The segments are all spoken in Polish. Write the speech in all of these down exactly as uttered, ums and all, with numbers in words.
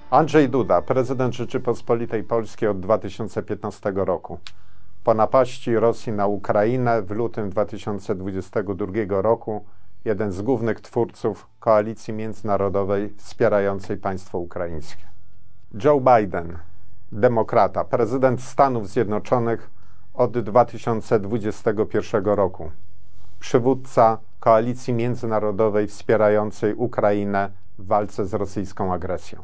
Andrzej Duda, prezydent Rzeczypospolitej Polskiej od dwa tysiące piętnastego roku. Po napaści Rosji na Ukrainę w lutym dwa tysiące dwudziestego drugiego roku jeden z głównych twórców koalicji międzynarodowej wspierającej państwo ukraińskie. Joe Biden, demokrata, prezydent Stanów Zjednoczonych od dwa tysiące dwudziestego pierwszego roku. Przywódca koalicji międzynarodowej wspierającej Ukrainę w walce z rosyjską agresją.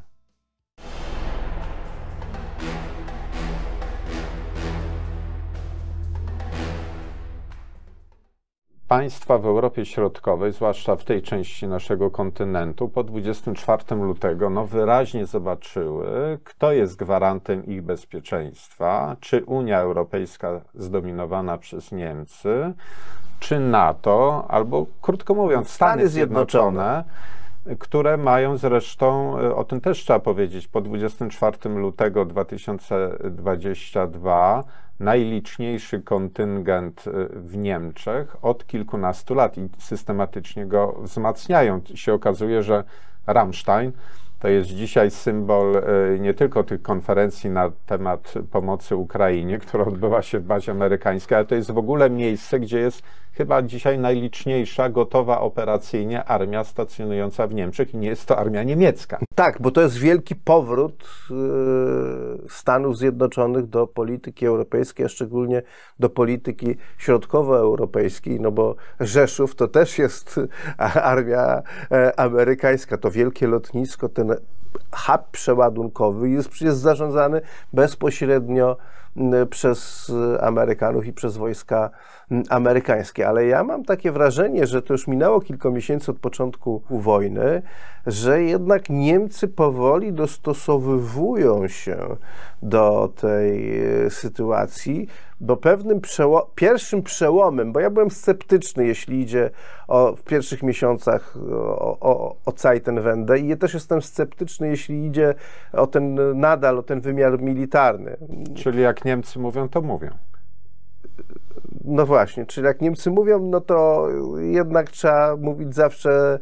Państwa w Europie Środkowej, zwłaszcza w tej części naszego kontynentu, po dwudziestego czwartego lutego no, wyraźnie zobaczyły, kto jest gwarantem ich bezpieczeństwa, czy Unia Europejska zdominowana przez Niemcy, czy NATO, albo krótko mówiąc Stany, Stany Zjednoczone, Zjednoczone, które mają zresztą, o tym też trzeba powiedzieć, po dwudziestego czwartego lutego dwa tysiące dwudziestego drugiego najliczniejszy kontyngent w Niemczech od kilkunastu lat i systematycznie go wzmacniają. Się okazuje, że Ramstein to jest dzisiaj symbol nie tylko tych konferencji na temat pomocy Ukrainie, która odbywa się w bazie amerykańskiej, ale to jest w ogóle miejsce, gdzie jest chyba dzisiaj najliczniejsza, gotowa operacyjnie armia stacjonująca w Niemczech i nie jest to armia niemiecka. Tak, bo to jest wielki powrót yy, Stanów Zjednoczonych do polityki europejskiej, a szczególnie do polityki środkowoeuropejskiej, no bo Rzeszów to też jest armia e, amerykańska, to wielkie lotnisko, ten hub przeładunkowy jest przecież zarządzany bezpośrednio przez Amerykanów i przez wojska amerykańskie. Ale ja mam takie wrażenie, że to już minęło kilka miesięcy od początku wojny, że jednak Niemcy powoli dostosowywują się do tej sytuacji, bo pewnym przeło- pierwszym przełomem, bo ja byłem sceptyczny, jeśli idzie o, w pierwszych miesiącach o, o, o Zeitenwende i ja też jestem sceptyczny, jeśli idzie o ten, nadal o ten wymiar militarny. Czyli jak Niemcy mówią, to mówią. No właśnie, czyli jak Niemcy mówią, no to jednak trzeba mówić zawsze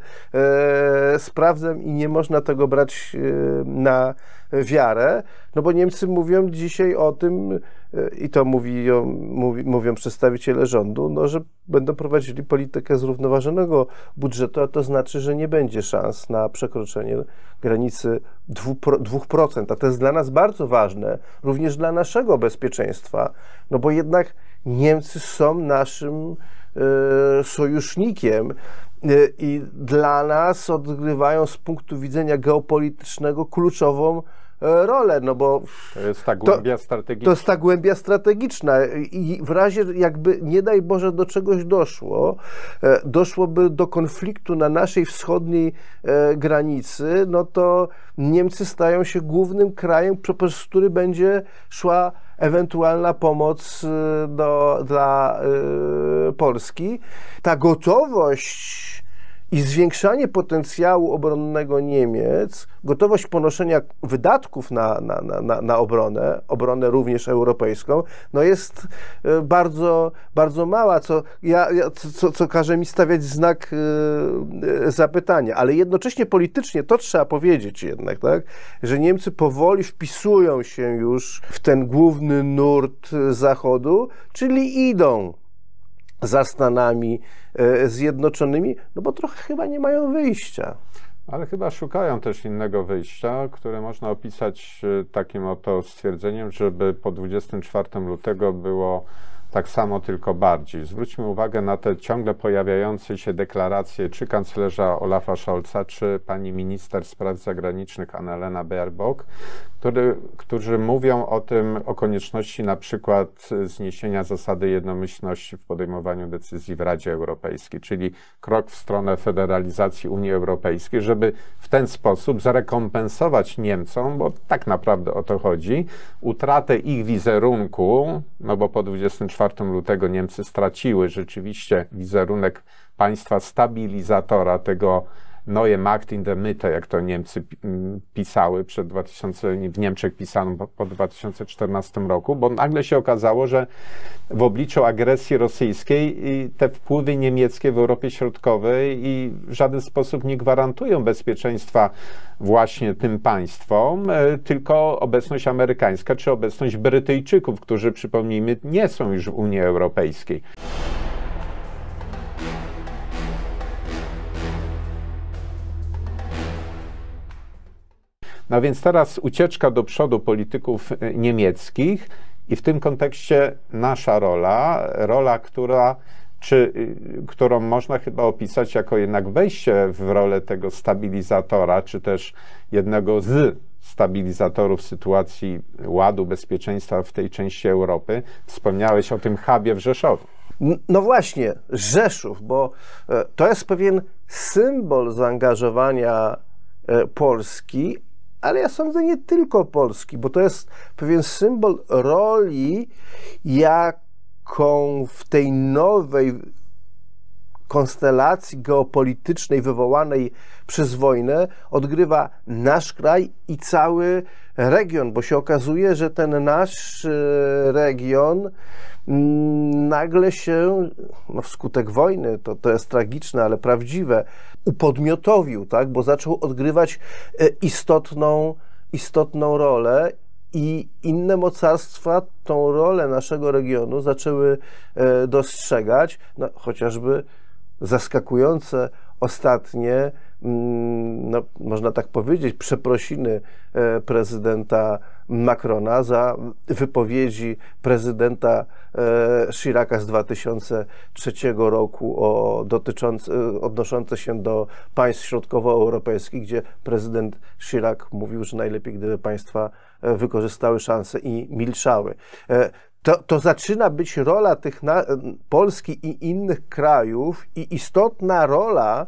e, sprawdzam i nie można tego brać e, na wiarę, no bo Niemcy mówią dzisiaj o tym e, i to mówi, mówi, mówią przedstawiciele rządu, no, że będą prowadzili politykę zrównoważonego budżetu, a to znaczy, że nie będzie szans na przekroczenie granicy dwóch procent, a to jest dla nas bardzo ważne, również dla naszego bezpieczeństwa, no bo jednak Niemcy są naszym e, sojusznikiem e, i dla nas odgrywają z punktu widzenia geopolitycznego kluczową e, rolę, no bo to jest ta głębia strategiczna. To jest ta głębia strategiczna i w razie jakby, nie daj Boże, do czegoś doszło, e, doszłoby do konfliktu na naszej wschodniej e, granicy, no to Niemcy stają się głównym krajem, przez który będzie szła ewentualna pomoc do, dla y, Polski. Ta gotowość i zwiększanie potencjału obronnego Niemiec, gotowość ponoszenia wydatków na, na, na, na obronę, obronę również europejską, no jest bardzo, bardzo mała, co, ja, co, co każe mi stawiać znak y, zapytania. Ale jednocześnie politycznie to trzeba powiedzieć jednak, tak, że Niemcy powoli wpisują się już w ten główny nurt Zachodu, czyli idą za Stanami Zjednoczonymi, no bo trochę chyba nie mają wyjścia. Ale chyba szukają też innego wyjścia, które można opisać takim oto stwierdzeniem, żeby po dwudziestego czwartego lutego było tak samo, tylko bardziej. Zwróćmy uwagę na te ciągle pojawiające się deklaracje czy kanclerza Olafa Scholza, czy pani minister spraw zagranicznych Annalena Baerbock, który, którzy mówią o tym, o konieczności na przykład zniesienia zasady jednomyślności w podejmowaniu decyzji w Radzie Europejskiej, czyli krok w stronę federalizacji Unii Europejskiej, żeby w ten sposób zarekompensować Niemcom, bo tak naprawdę o to chodzi, utratę ich wizerunku, no bo po dwudziestego czwartego lutego Niemcy straciły rzeczywiście wizerunek państwa stabilizatora tego Neue Macht in der Mitte, jak to Niemcy pisały przed dwa tysiące, w Niemczech pisano po, po dwa tysiące czternastym roku, bo nagle się okazało, że w obliczu agresji rosyjskiej te wpływy niemieckie w Europie Środkowej i w żaden sposób nie gwarantują bezpieczeństwa właśnie tym państwom, tylko obecność amerykańska czy obecność Brytyjczyków, którzy, przypomnijmy, nie są już w Unii Europejskiej. No więc teraz ucieczka do przodu polityków niemieckich i w tym kontekście nasza rola, rola, która, czy, którą można chyba opisać jako jednak wejście w rolę tego stabilizatora, czy też jednego z stabilizatorów sytuacji ładu, bezpieczeństwa w tej części Europy. Wspomniałeś o tym hubie w Rzeszowie. No właśnie, Rzeszów, bo to jest pewien symbol zaangażowania Polski, ale ja sądzę nie tylko Polski, bo to jest pewien symbol roli, jaką w tej nowej konstelacji geopolitycznej wywołanej przez wojnę odgrywa nasz kraj i cały region, bo się okazuje, że ten nasz region nagle się, no wskutek wojny, to, to jest tragiczne, ale prawdziwe, upodmiotowił, tak? Bo zaczął odgrywać istotną, istotną rolę i inne mocarstwa tą rolę naszego regionu zaczęły dostrzegać, no, chociażby zaskakujące ostatnie, no, można tak powiedzieć, przeprosiny prezydenta Macrona za wypowiedzi prezydenta Chiraca z dwa tysiące trzeciego roku o dotyczące, odnoszące się do państw środkowoeuropejskich, gdzie prezydent Chirac mówił, że najlepiej, gdyby państwa wykorzystały szansę i milczały. To, to zaczyna być rola tych na, Polski i innych krajów i istotna rola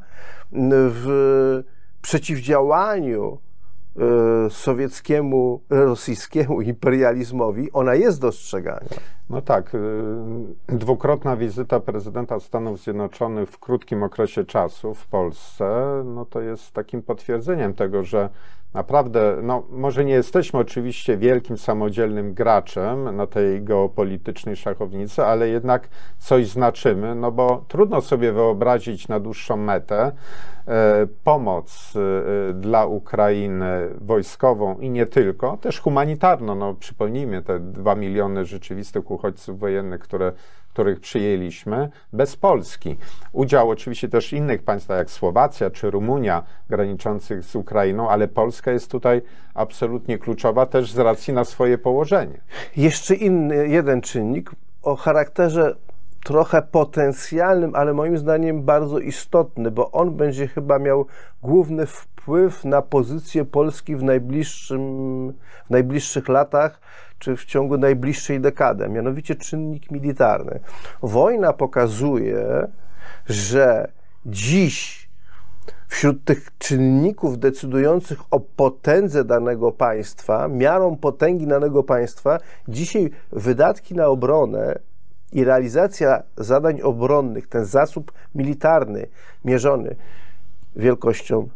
w przeciwdziałaniu sowieckiemu, rosyjskiemu imperializmowi, ona jest dostrzegana. No tak, dwukrotna wizyta prezydenta Stanów Zjednoczonych w krótkim okresie czasu w Polsce, no to jest takim potwierdzeniem tego, że naprawdę, no może nie jesteśmy oczywiście wielkim, samodzielnym graczem na tej geopolitycznej szachownicy, ale jednak coś znaczymy, no bo trudno sobie wyobrazić na dłuższą metę e, pomoc e, dla Ukrainy wojskową i nie tylko, też humanitarną. No przypomnijmy te dwa miliony rzeczywistych uchodźców wojennych, które których przyjęliśmy, bez Polski. Udział oczywiście też innych państw, jak Słowacja czy Rumunia, graniczących z Ukrainą, ale Polska jest tutaj absolutnie kluczowa też z racji na swoje położenie. Jeszcze inny, jeden czynnik o charakterze trochę potencjalnym, ale moim zdaniem bardzo istotny, bo on będzie chyba miał główny wpływ na pozycję Polski w najbliższym, w najbliższych latach, czy w ciągu najbliższej dekady, mianowicie czynnik militarny. Wojna pokazuje, że dziś wśród tych czynników decydujących o potędze danego państwa, miarą potęgi danego państwa, dzisiaj wydatki na obronę i realizacja zadań obronnych, ten zasób militarny mierzony wielkością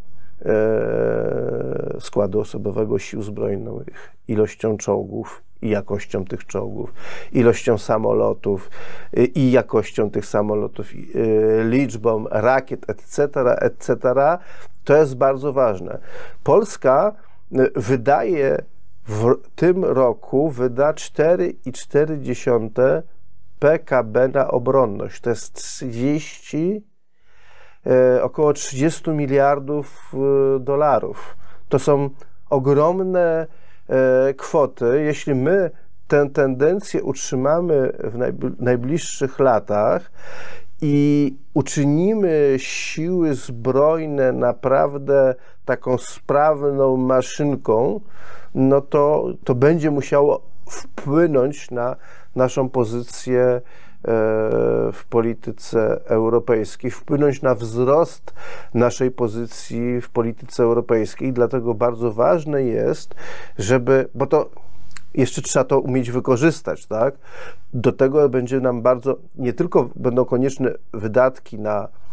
e, składu osobowego sił zbrojnych, ilością czołgów i jakością tych czołgów, ilością samolotów i jakością tych samolotów, liczbą rakiet, et cetera, et cetera, to jest bardzo ważne. Polska wydaje w tym roku, wyda cztery i cztery dziesiąte P K B na obronność. To jest trzydzieści, około trzydzieści miliardów dolarów. To są ogromne kwoty. Jeśli my tę tendencję utrzymamy w najbliższych latach i uczynimy siły zbrojne naprawdę taką sprawną maszynką, no to, to będzie musiało wpłynąć na naszą pozycję w polityce europejskiej, wpłynąć na wzrost naszej pozycji w polityce europejskiej. Dlatego bardzo ważne jest, żeby, bo to jeszcze trzeba to umieć wykorzystać, tak? Do tego będzie nam bardzo, nie tylko będą konieczne wydatki na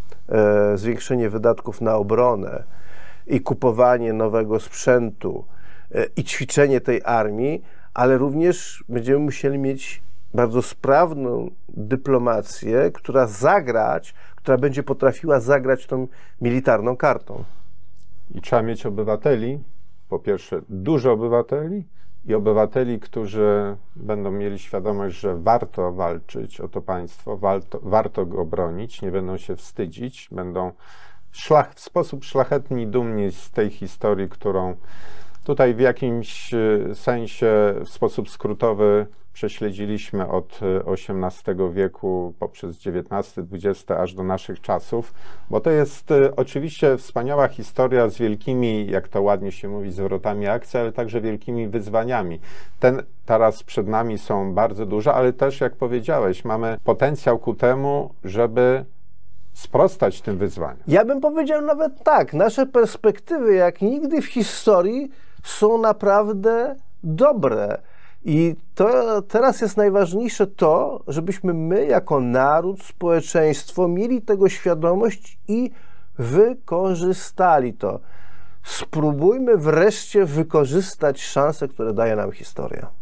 e, zwiększenie wydatków na obronę i kupowanie nowego sprzętu e, i ćwiczenie tej armii, ale również będziemy musieli mieć bardzo sprawną dyplomację, która zagrać, która będzie potrafiła zagrać tą militarną kartą. I trzeba mieć obywateli, po pierwsze dużo obywateli i obywateli, którzy będą mieli świadomość, że warto walczyć o to państwo, warto, warto go obronić, nie będą się wstydzić, będą szlach, w sposób szlachetny i dumni z tej historii, którą tutaj w jakimś sensie w sposób skrótowy prześledziliśmy od osiemnastego wieku poprzez dziewiętnasty, dwudziesty aż do naszych czasów, bo to jest oczywiście wspaniała historia z wielkimi, jak to ładnie się mówi, zwrotami akcji, ale także wielkimi wyzwaniami. Ten teraz przed nami są bardzo duże, ale też, jak powiedziałeś, mamy potencjał ku temu, żeby sprostać tym wyzwaniom. Ja bym powiedział nawet tak, nasze perspektywy jak nigdy w historii są naprawdę dobre. I to teraz jest najważniejsze to, żebyśmy my jako naród, społeczeństwo mieli tego świadomość i wykorzystali to. Spróbujmy wreszcie wykorzystać szanse, które daje nam historia.